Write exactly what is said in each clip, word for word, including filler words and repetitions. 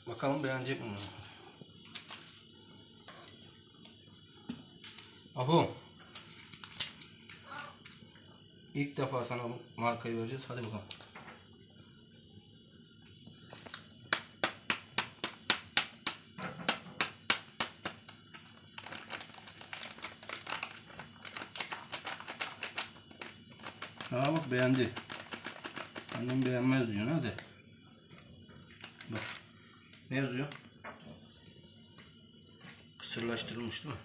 Bakalım beğenecek mi? Ahu. İlk defa sana bu markayı vereceğiz. Hadi bakalım. Aa bak beğendi. Annem beğenmez diyor. Hadi. Bak. Ne yazıyor? Kısırlaştırılmış değil mi?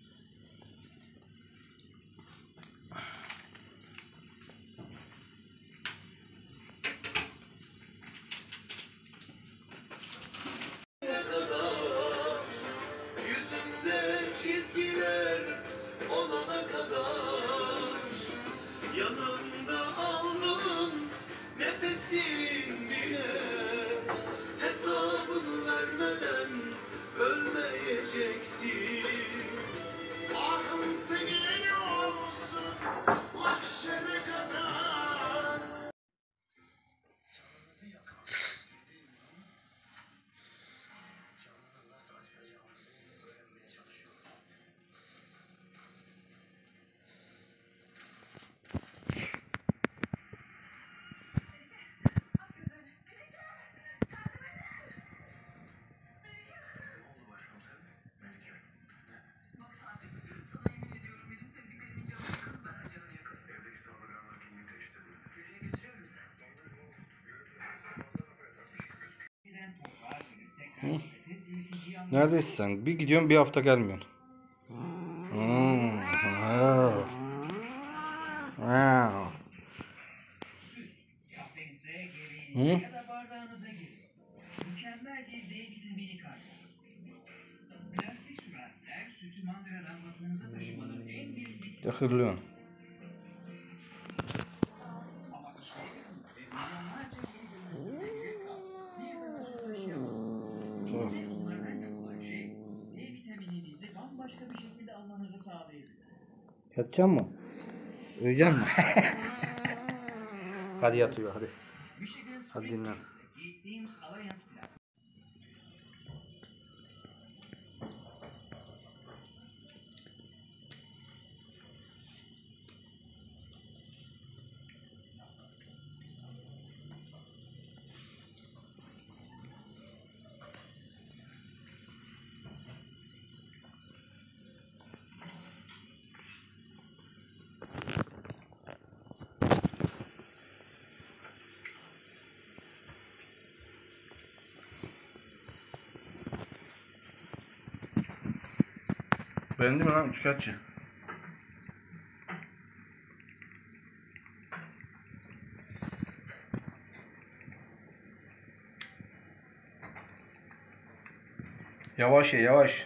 Yüzümde çizgiler olana kadar yanımda aldığın nefesin bile hesabını vermeden ölmeyeceksin. Ahım senin olsun mahşere kadar. Hı? Neredesin sen? Bir gidiyorsun bir hafta gelmiyorsun. Hmm. Wow. Wow. Hı? Hırlıyorsun. Yatacak mı? Uyuyacak mı? Hadi yatıyor hadi. Hadi dinlen. Beğendin mi lan üçkağıtçı? Yavaş ye yavaş.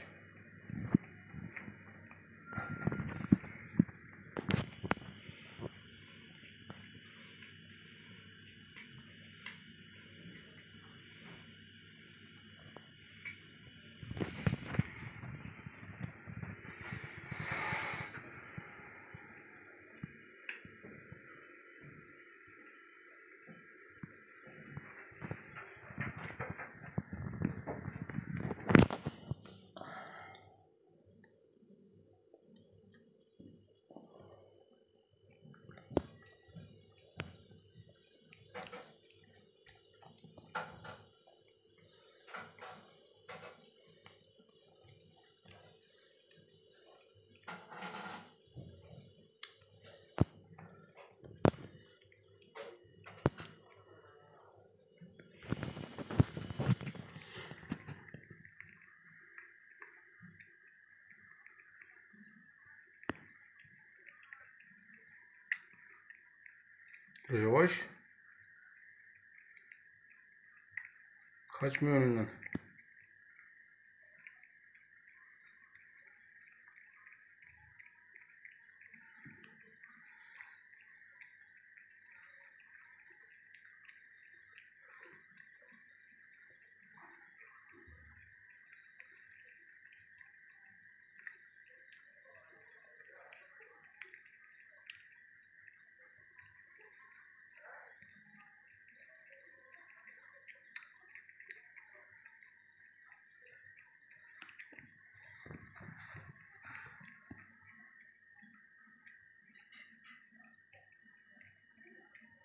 Yavaş. Kaçmıyor önünden.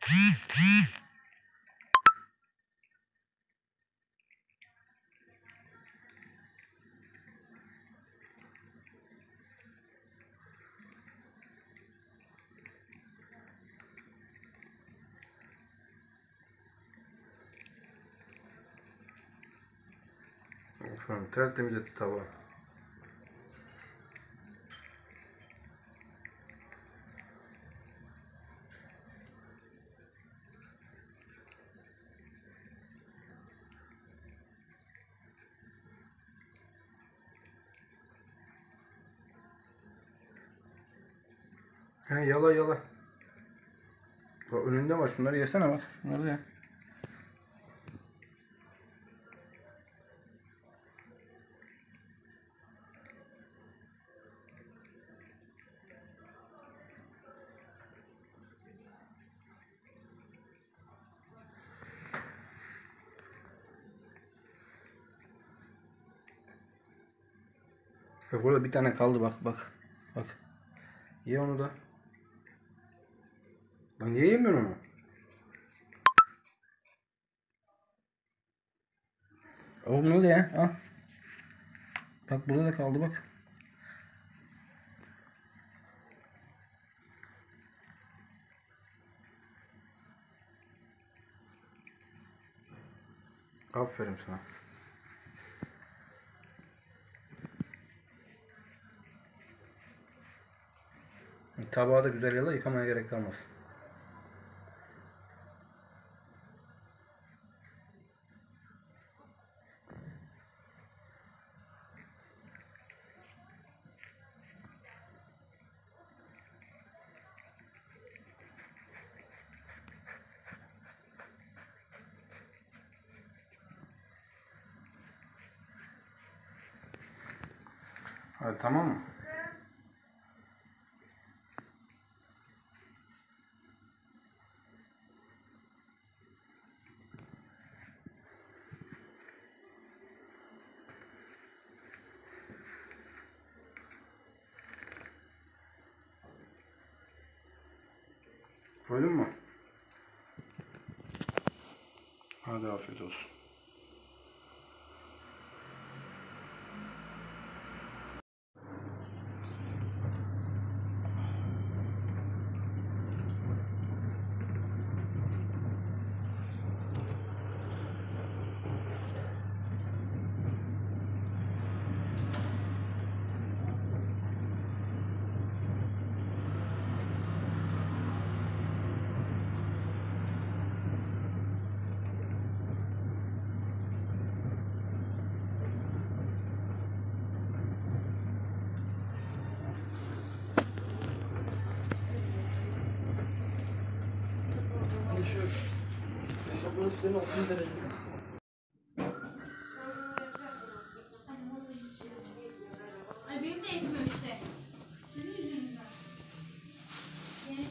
Efendim, tertemiz etti tabağı. He, yala yala. Bak önünde var, şunları yesene bak. Şunları da ye. Bak burada bir tane kaldı, bak bak. Bak. Ye onu da. Lan niye yemiyorsun onu? Al bunu da ye. Al. Bak burada da kaldı bak. Aferin sana. Tabağı da güzel yala, yıkamaya gerek kalmaz. Hadi tamam mı? Koydun mu? Hadi afiyet olsun. Burası senin otuz derecede. Ay benim de etmiyor işte. Sizin yüzünüzden. Yani...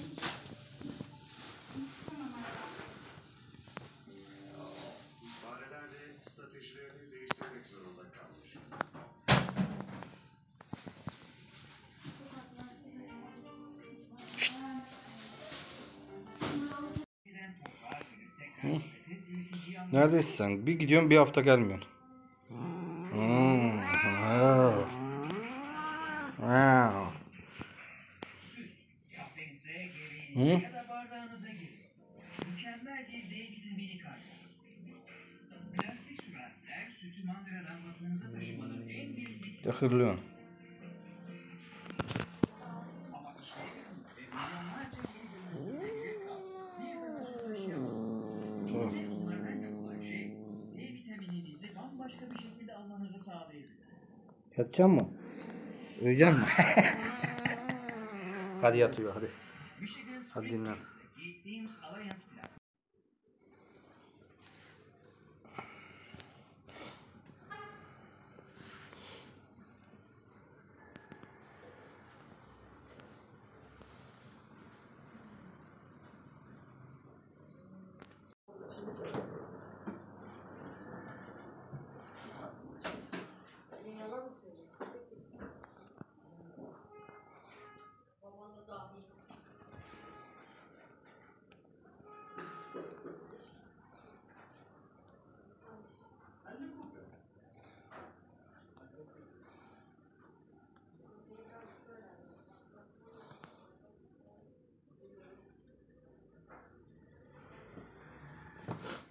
Fareler de stratejilerini değiştirmek zorunda kalmış. Hı? Neredesin sen? Bir gidiyorsun, bir hafta gelmiyorsun. Hmm. Wow. Wow. Hı? Mükemmel bir D vitamini kaynağı. Plastik sürahiler sütü mandıradan masanıza taşımanın en büyük Hırlıyorsun. ama işte ve milyonlarca yeni dönüştürme gerek kaldı. Bir kadar süt taşıyamaz. Çok. Ve bunlardan yapılan şey D vitamininizi bambaşka bir şekilde almanızı sağlayabilir. Yatacak mı? Uyuyacak mı? Hadi yatıyor hadi. Michigan Hadi dinlen. Springfield'deki Teams Alliance Plus. ya.